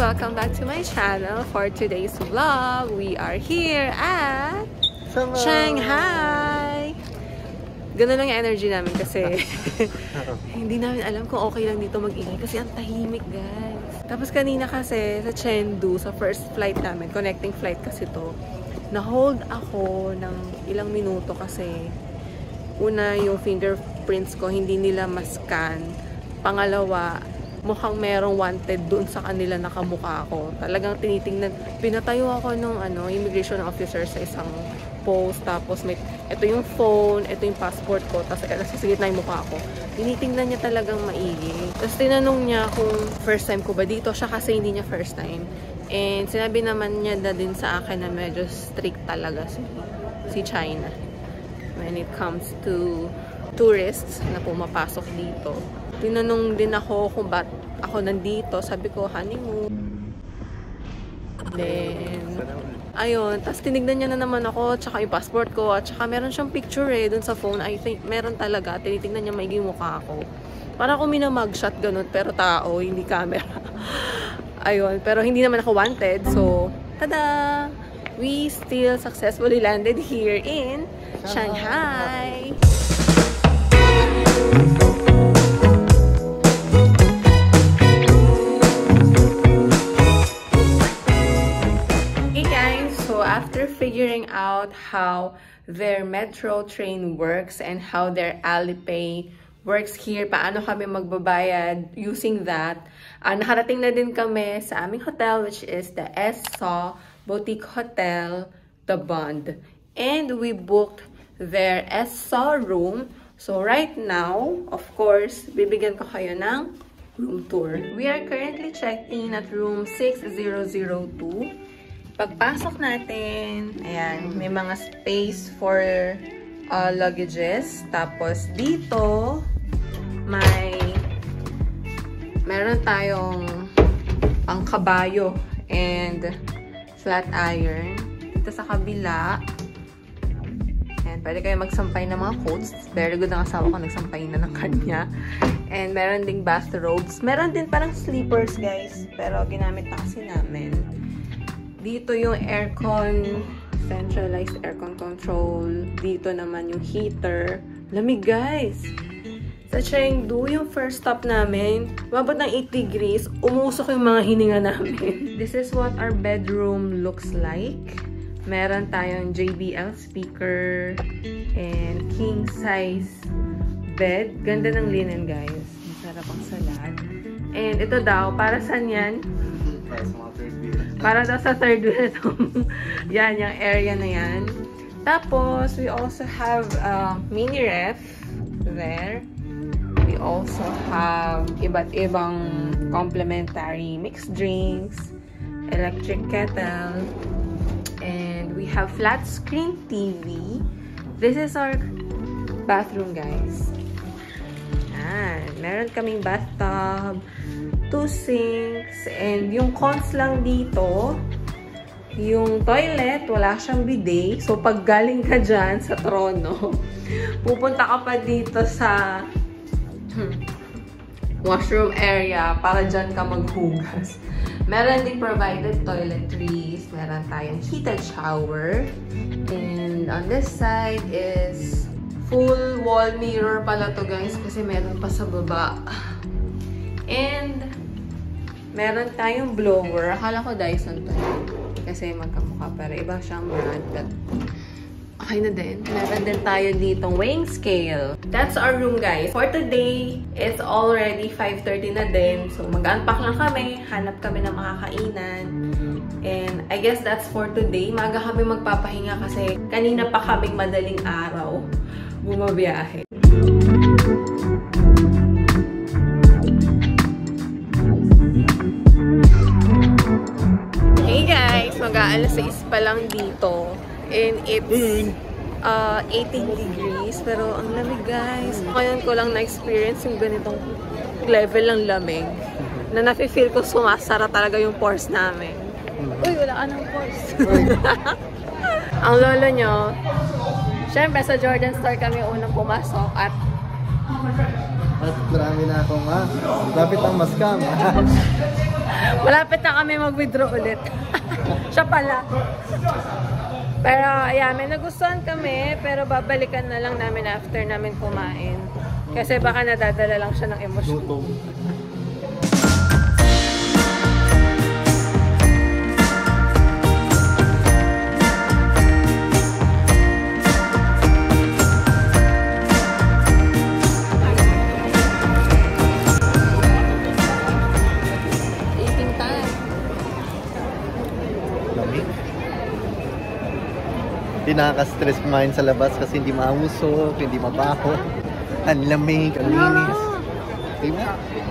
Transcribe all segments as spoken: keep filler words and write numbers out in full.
Welcome back to my channel. For today's vlog, we are here at Shanghai. Shanghai. Ganun lang yung energy namin kasi hindi namin alam kung okay lang dito mag-ingay kasi ang tahimik, guys. Tapos kanina kasi sa Chengdu, sa first flight namin, connecting flight kasi to, na-hold ako ng ilang minuto kasi una yung fingerprints ko hindi nila ma-scan. Pangalawa, mukhang merong wanted dun sa kanila nakamukha ako. Talagang tinitingnan. Pinatayo ako nung ano, immigration officer sa isang post. Tapos may, ito yung phone, ito yung passport ko. Tapos nasisigit na yung mukha ko. Tinitingnan niya talagang maigi. Tapos tinanong niya kung first time ko ba dito. Siya kasi hindi niya first time. And sinabi naman niya na din sa akin na medyo strict talaga si, si China when it comes to tourists na pumapasok dito. Tinanong din ako kung ba't ako nandito. Sabi ko, honeymoon. Then, ayun. Tapos tinignan niya na naman ako, tsaka yung passport ko, at tsaka meron siyang picture eh, dun sa phone. I think, meron talaga. Tinitignan niya maigi yung mukha ko. Para ako minamugshot ganun, pero tao, hindi camera. Ayun. Pero hindi naman ako wanted. So, tada! We still successfully landed here in Shanghai. After figuring out how their metro train works and how their Alipay works here, paano kami magbabayad using that, uh, nakarating na din kami sa aming hotel, which is the S S O Boutique Hotel, The Bond. And we booked their S S O room. So right now, of course, bibigyan ko kayo ng room tour. We are currently checked in at room six zero zero two. Pagpasok natin, ayan, may mga space for uh, luggages. Tapos dito, may meron tayong pangkabayo and flat iron. Dito sa kabila, ayan, pwede kayo magsampay ng mga coats. Very good ang asawa ko, nagsampay na ng kanya. And meron ding bathrobes. Meron din parang sleepers, guys. Pero ginamit na kasi namin. Dito yung aircon, centralized aircon control. Dito naman yung heater. Lamig, guys! Sa Chengdu, yung first stop namin, umabot ng eight degrees, umusok yung mga hininga namin. This is what our bedroom looks like. Meron tayong J B L speaker and king size bed. Ganda ng linen, guys. Masarap ang salad. And ito daw, para saan yan? Para daw sa third wheel ito. Yan, yung area na yan. Tapos, we also have a mini ref there. We also have iba't ibang complimentary mixed drinks, electric kettle, and we have flat screen T V. This is our bathroom, guys. Yan. Meron kaming bathtub, two sinks, and yung cons lang dito, yung toilet, wala siyang bidet. So, pag galing ka dyan sa trono, pupunta ka pa dito sa hmm, washroom area para dyan ka maghugas. Meron din provided toiletries. Meron tayong heated shower. And on this side is full wall mirror pala to, guys, kasi meron pa sa baba. And meron tayong blower. Akala ko Dyson to. Kasi magkamukha. Pero iba siyang brand. But okay na din. Meron din tayo ditong weighing scale. That's our room, guys. For today, it's already five thirty na din. So mag-unpack lang kami. Hanap kami ng makakainan. And I guess that's for today. Maga kami magpapahinga kasi kanina pa kaming madaling araw bumabiyahe. Hey guys! Mag-aalas sais pa lang dito. And it's uh, eighteen degrees. Pero ang lamig, guys. Ngayon ko lang na-experience yung ganitong level ng lamig. Na nafe-feel ko sumasara talaga yung pores namin. Uy, wala ka ng pores. Ang lolo nyo, syempre sa Jordan Store kami unang pumasok at At marami na akong ha. Lapit ang maskam. Malapit na kami mag-withdraw ulit. Siya pala. Pero ayan, may nagustuhan kami, pero babalikan na lang namin after namin kumain. Kasi baka nadadala lang siya ng emosyon. Hindi nakaka-stress kumain sa labas kasi hindi mausok, hindi mabaho. Ang lamig, ang linis. Diba?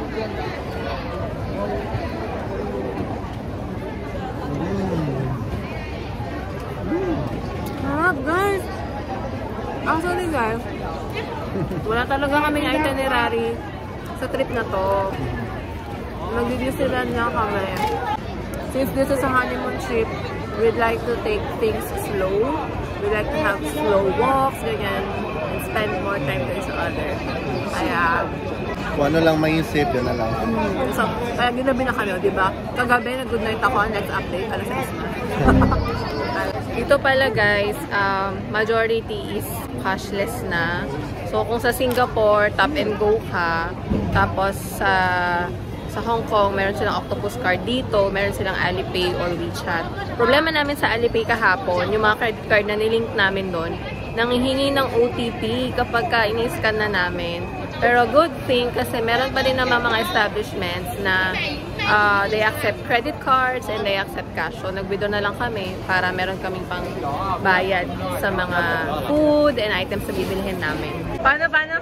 Sarap, guys! Actually, guys, wala talaga kaming itinerary sa trip na to. Nag-Disneyland nga kami. Since this is a honeymoon trip, we'd like to take things slow. We like to have slow walks, ganyan, and spend more time to each other. Kaya, kung ano lang maisip, yun na lang. Mm, so, kaya ginabi na kami, di ba? Kagabi, nag-good night ako, next update, alas sais na. Ito pala guys, um, majority is cashless na. So, kung sa Singapore, tap and go ka, tapos sa sa Hong Kong, meron silang Octopus card dito, meron silang Alipay or WeChat. Problema namin sa Alipay kahapon, yung mga credit card na nilink namin doon, nanghihingi ng O T P kapag ka in-scan na namin. Pero good thing kasi meron pa din naman mga establishments na uh, they accept credit cards and they accept cash. So nag-withdraw na lang kami para meron kaming pang bayad sa mga food and items na bibilhin namin. Paano, paano?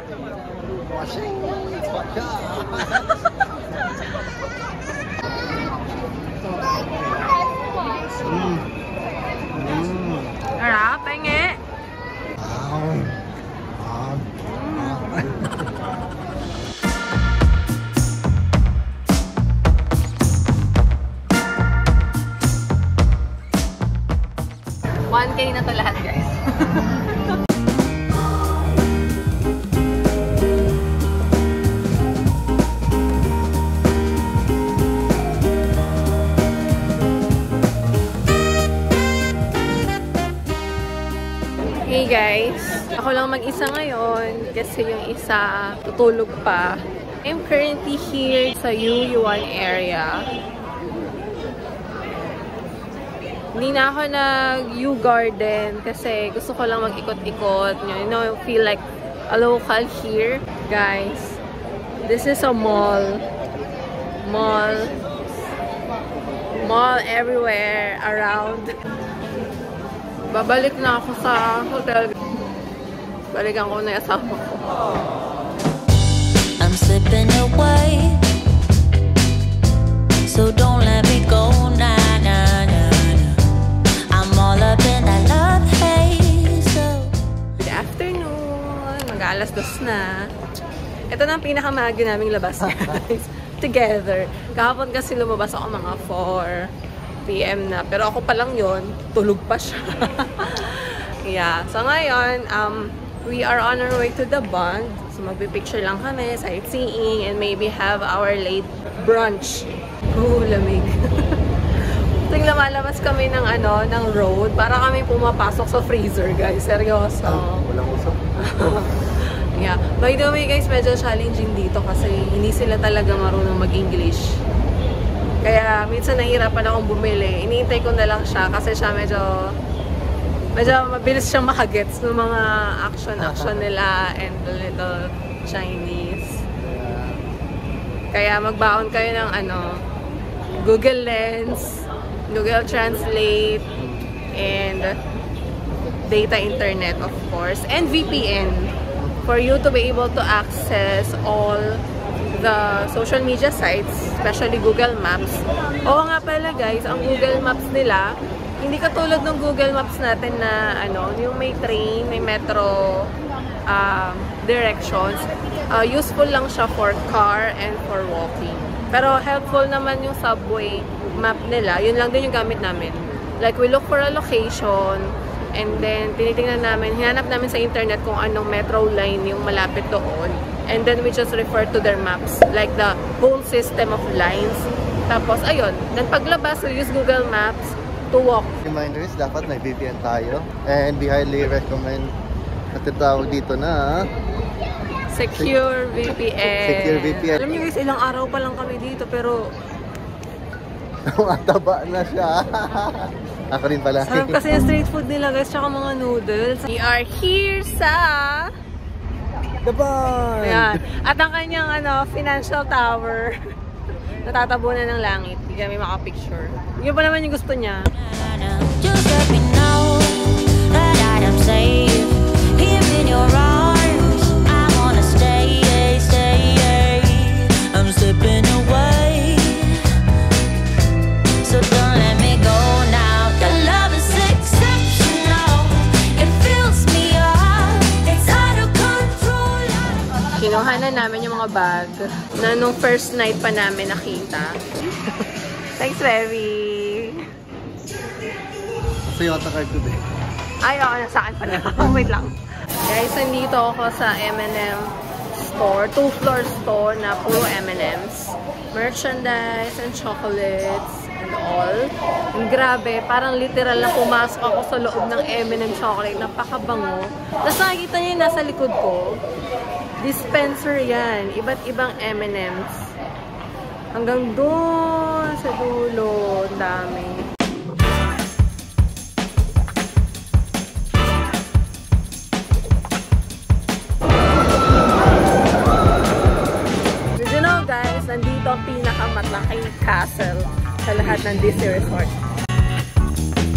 Mm. Mm. Harap, penge. Wow. Wow. one K na to lahat, guys. Hey guys, ako lang mag-isa ngayon kasi yung isa tutulog pa. I'm currently here sa U Yuan area. Hindi na ako nag-U Garden kasi gusto ko lang mag-ikot-ikot. You know, feel like a local here. Guys, this is a mall. Mall. Mall everywhere around. Babalik na ako sa hotel. Balikan ko na yung asawa ko. I'm slipping away, so don't let me go, nah, nah, nah, nah. I'm all up in that love haze, so. Good afternoon! Mag-alas dos na. Ito na ang pinakamagi naming labas, guys. Together. Kahapon kasi lumabas ako mga four P M na. Pero ako pa lang yun, tulog pa siya. Yeah. So ngayon, um, we are on our way to the Bund. So magpipicture lang kami, sightseeing, and maybe have our late brunch. Ooh, lamig. Tuwing lumalabas kami ng ano, ng road, para kami pumapasok sa freezer, guys. Seryoso. Walang usap. Yeah. By the way, guys, medyo challenging dito kasi hindi sila talaga marunong mag-English. Kaya minsan nahihirapan akong bumili. Iniintay ko na lang siya kasi siya medyo medyo mabilis siyang makagets ng mga action-action nila and the little Chinese. Kaya magbaon kayo ng ano, Google Lens, Google Translate, and data internet, of course, and V P N for you to be able to access all the social media sites, especially Google Maps. Oo nga pala guys, ang Google Maps nila, hindi katulad ng Google Maps natin na ano, yung may train, may metro uh, directions. Uh, useful lang siya for car and for walking. Pero helpful naman yung subway map nila. Yun lang din yung gamit namin. Like we look for a location and then tinitingnan namin, hinanap namin sa internet kung anong metro line yung malapit doon. And then we just refer to their maps, like the whole system of lines. Tapos, ayun. Then paglabas, we use Google Maps to walk. Reminders, dapat may V P N tayo. And we highly recommend at tawag dito na Secure V P N. Secure V P N. Alam niyo guys, ilang araw pa lang kami dito, pero mataba na siya. Ako rin pala. sarap kasi yung street food nila guys, tsaka mga noodles. We are here sa The Bond! Ayan. At ang kanyang ano, financial tower. Natatabunan ng langit. Hindi kami makapicture. Yun pa naman yung gusto niya. Just let me know that I am safe here in your arms. I wanna stay, stay. I'm slipping away, so don't let me go now. Your love is exceptional. It fills me up. It's out of control. Kinuha na namin yung mga bag na nung first night pa namin nakita. Thanks, baby! Sa Toyota card ko din. Ay, oo, nasa akin pala. Wait lang. Guys, nandito ako sa M and M store. Two-floor store na puro M and M's. Merchandise and chocolates and all. And grabe, parang literal na pumasok ako sa loob ng M and M chocolate. Napakabango. Tapos nakikita niyo yung nasa likod ko. Dispenser yan. Iba't ibang M and M's. Hanggang doon sa dulo. Ang dami. Did you know guys, nandito ang pinakamalaking castle sa lahat ng Disney Resort.